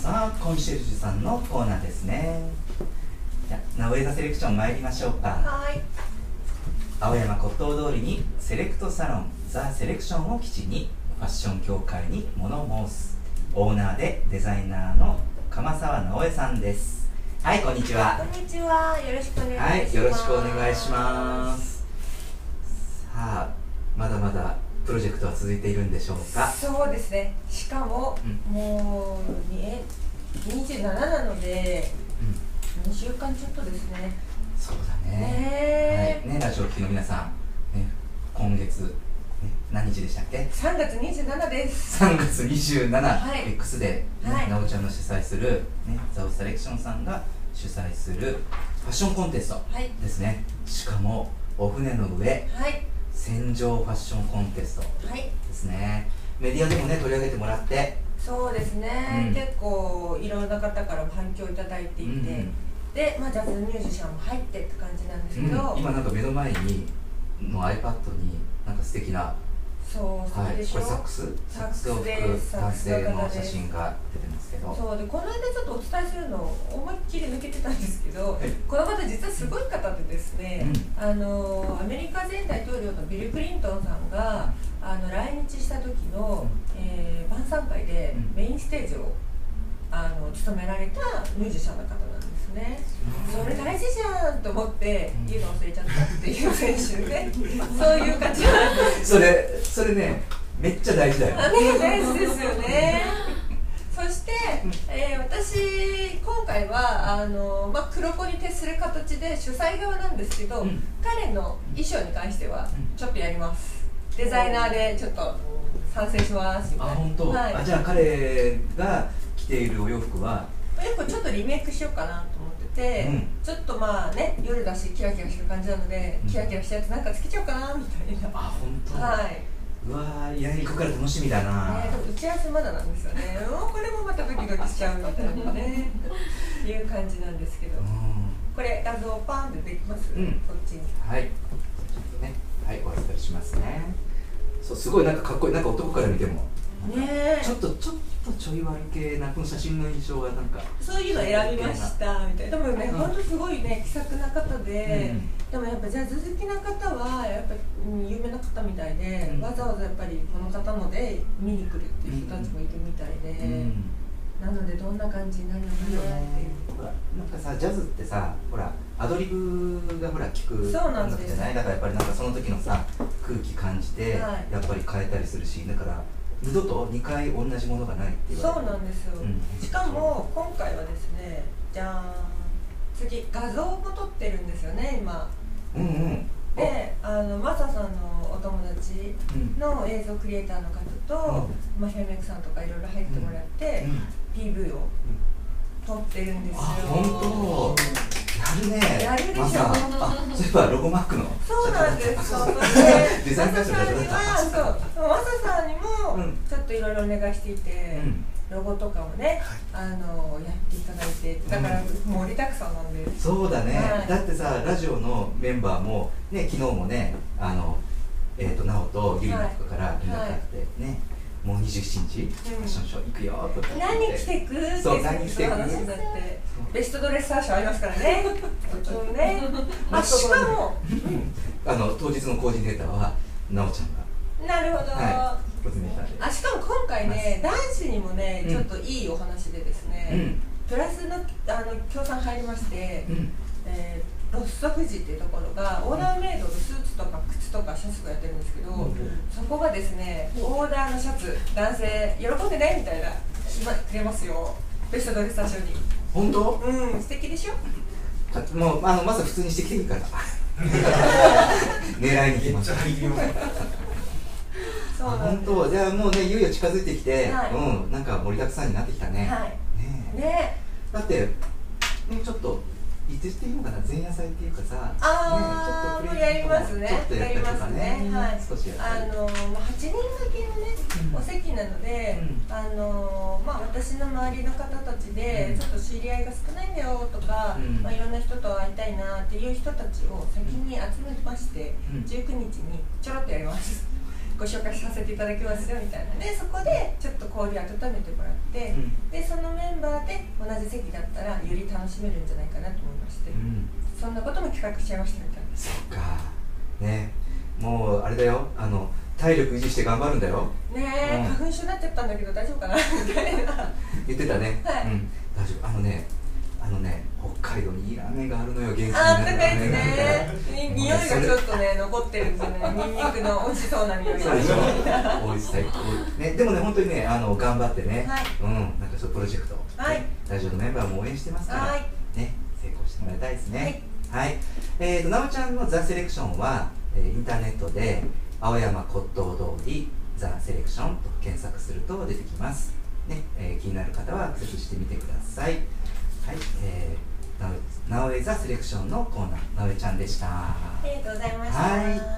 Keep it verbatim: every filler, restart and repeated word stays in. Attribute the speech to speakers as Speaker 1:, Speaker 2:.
Speaker 1: さんコンシェルジュさんのコーナーですね。じゃあ直江座セレクション参りましょうか。
Speaker 2: はい。
Speaker 1: 青山骨董通りにセレクトサロンザ・セレクションを基地にファッション協会に物申すオーナーでデザイナーの鎌沢直江さんです。はい、こんにちは。
Speaker 2: こんにちは。よろしくお願いします。
Speaker 1: はい、よろしくお願いします。さあ、まだまだプロジェクトは続いているんでしょうか。
Speaker 2: そうですね。しかも、うん、もうにじゅうなななので、うん、にしゅうかんちょっとですね。
Speaker 1: そうだね。
Speaker 2: ね
Speaker 1: はい、ね、ラジオを聴きの皆さん、ね、今月、ね、何日でしたっけ？
Speaker 2: さんがつにじゅうしちです。
Speaker 1: さんがつにじゅうしち、
Speaker 2: はい、
Speaker 1: X で、ね、はい、なおちゃんの主催する、ね、ザオセレクションさんが主催するファッションコンテストですね。はい、しかもお船の上、はい、船上ファッションコンテストですね。はい、メディアでもね取り上げてもらって、
Speaker 2: そうですね、うん、結構いろんな方から反響いただいていて、うんうん、で、まあ、ジャズミュージシャンも入ってって感じなんですけど、
Speaker 1: うん、今なんか目の前にの iPad になんか素敵な、
Speaker 2: そう、はい、
Speaker 1: これサックスサックスを吹く男性の写真が出てますけど、
Speaker 2: そうで、この間ちょっとお伝えするのを思いっきり抜けてたんですけど、この方実はすごい方でですね、うん、あのアメリカ前大統領のビル・クリントンさんがあの来日した時の、うん、えー、晩餐会でメインステージをあの務められたミュージシャンの方なんですね。それ大事じゃんと思って言うの忘れちゃったっていう選手で、そういう感じなんです。
Speaker 1: それそれね、めっちゃ大事だよ。
Speaker 2: ね、大事ですよね。そして、えー、私今回はあの、まあ、黒子に徹する形で主催側なんですけど、うん、彼の衣装に関してはちょっとやります。デザイナーでちょっと参戦しますみたいな。
Speaker 1: あ、本当。はい、あ、じゃあ彼が着ているお洋服は
Speaker 2: やっぱちょっとリメイクしようかなと思ってて、うん、ちょっとまあね、夜だしキラキラしてる感じなので、うん、キラキラしたやつなんかつけちゃおうかなみたいな。
Speaker 1: あ、本当。
Speaker 2: はい。
Speaker 1: うわー、やりに行くから楽しみだな。
Speaker 2: ね、でも打ち合わせまだなんですよね。もうこれもまたドキドキしちゃうみたいなねいう感じなんですけど、うん、これ画像パンってできます？うん、こっちに。
Speaker 1: はい。ちょっとね、はい、お預かりしますね。そう、すごいなんかかっこいい、なんか男から見ても。ね、ちょっとちょっとちょい悪系なこの写真の印象はなんか
Speaker 2: そういうの選びましたみたいな。でもね、うん、本当すごいね気さくな方で、うん、でもやっぱジャズ好きな方はやっぱり、うん、有名な方みたいで、うん、わざわざやっぱりこの方ので見に来るっていう人たちもいるみたいで、うん、なのでどんな感じになるのかなっていう、
Speaker 1: ほらなんかさ、ジャズってさ、ほらアドリブがほら聞く
Speaker 2: そうなんです
Speaker 1: じゃない。だからやっぱりなんかその時のさ空気感じて、はい、やっぱり変えたりするし、だから二度とにかい同じものがないって言われる。
Speaker 2: そうなんですよ、うん、しかも今回はですね、じゃーん、次画像も撮ってるんですよね今。
Speaker 1: うんうん、
Speaker 2: で、あのマサさんのお友達の映像クリエイターの方と、うん、まあ、ヘルメイクさんとかいろいろ入ってもらって、うん、ピーブイ を撮ってるんですよ。
Speaker 1: あ、本当。やるね。
Speaker 2: やるでしょ。
Speaker 1: まさ、あ、そういえばロゴマークの。
Speaker 2: そうなんです。そう
Speaker 1: デザイン会社の社長だった。
Speaker 2: そう、マサさんにもちょっといろいろお願いしていて、うん、ロゴとかもね、あのやっていただいて、だから盛りだくさんなんで。
Speaker 1: そうだね。
Speaker 2: はい、
Speaker 1: だってさ、ラジオのメンバーもね、昨日もね、あのえっと直人ゆりなとかから連絡があってね。はい、もうにじゅうしちにち、ファッションショー行くよとか、
Speaker 2: 何着てくって
Speaker 1: そう、何着てく
Speaker 2: 話になって、ベストドレッサー賞ありますからね。ね、あ、しかも
Speaker 1: あの当日のコーディネーターはなおちゃんが。
Speaker 2: なるほど。
Speaker 1: はい、コーディネーターで。
Speaker 2: あ、しかも今回ね、男子にもね、ちょっといいお話でですね、うん、プラスのあの協賛入りまして、うん、えーロッソフジっていうところがオーダーメイドのスーツとか靴とかシャツとかやってるんですけど、うん、そこがですね、オーダーのシャツ男性喜んでねみたいなくれますよ、ベストドレッサー賞に。
Speaker 1: 本当？
Speaker 2: うん、素敵でしょ。
Speaker 1: もうあのまず普通にしてきていいから狙いに来ます。そうなんです。本当。じゃあもうね、いよいよ近づいてきて、はい、うん、なんか盛りだくさんになってきたね。
Speaker 2: はい、ねえ、ね
Speaker 1: だってね、ちょっといつしていいのかな、前夜祭っていうかさ、
Speaker 2: あー、ね、ちょっとやりますね。
Speaker 1: ちょっとやったりとかね、
Speaker 2: はい、
Speaker 1: 少しやったり。
Speaker 2: あのー、はちにん掛けのね、うん、お席なので、うん、あのー、まあ私の周りの方たちで、うん、ちょっと知り合いが少ないんだよとか、うん、まあいろんな人と会いたいなっていう人たちを先に集めまして、うん、じゅうくにちにちょろっとやります。 ご紹介させていただきますよみたいなでそこでちょっと交流を温めてもらって、うん、でそのメンバーで同じ席だったらより楽しめるんじゃないかなと思いまして、うん、そんなことも企画しちゃいましたみたいな。
Speaker 1: そっかね、もうあれだよ、あの体力維持して頑張るんだよ
Speaker 2: ねえ、うん、花粉症になっちゃったんだけど大丈夫かなみたいな
Speaker 1: 言ってたね、はい、うん、大丈夫。あのねあのね北海道にいいラーメンがあるのよ、元気になるラーメンがあるから。
Speaker 2: 匂いがちょっとね残ってるんですよね、ニンニクの美味しそうな匂いが。
Speaker 1: そうでしょ美味しさね、でもね本当にねあの頑張ってね、はい、うん、なんかそうプロジェクト、はい、ラジオのメンバーも応援してますから、はい、ね、成功してもらいたいですね。はい、はい、えーとなおちゃんのザ・セレクションは、えー、インターネットで青山骨董通りザ・セレクションと検索すると出てきますね、えー、気になる方はアクセスしてみてください。はい、えー、なおえザ・セレクションのコーナー、なおえちゃんでした。
Speaker 2: ありがとうございました。
Speaker 1: はい。